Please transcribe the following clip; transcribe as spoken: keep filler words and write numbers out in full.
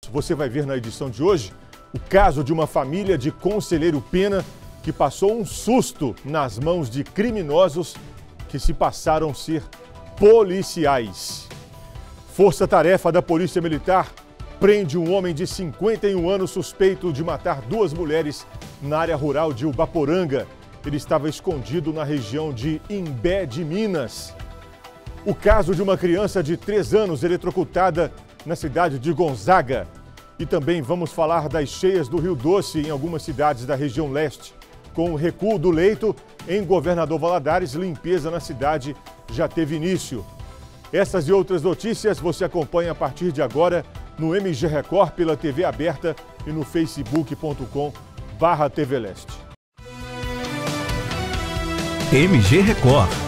Você vai ver na edição de hoje o caso de uma família de Conselheiro Pena que passou um susto nas mãos de criminosos que se passaram ser policiais. Força-tarefa da Polícia Militar prende um homem de cinquenta e um anos suspeito de matar duas mulheres na área rural de Ubaporanga. Ele estava escondido na região de Imbé de Minas. O caso de uma criança de três anos eletrocutada na cidade de Gonzaga. E também vamos falar das cheias do Rio Doce em algumas cidades da região leste. Com o recuo do leito, em Governador Valadares, limpeza na cidade já teve início. Essas e outras notícias você acompanha a partir de agora no M G Record pela T V aberta e no facebook ponto com barra T V Leste. M G Record.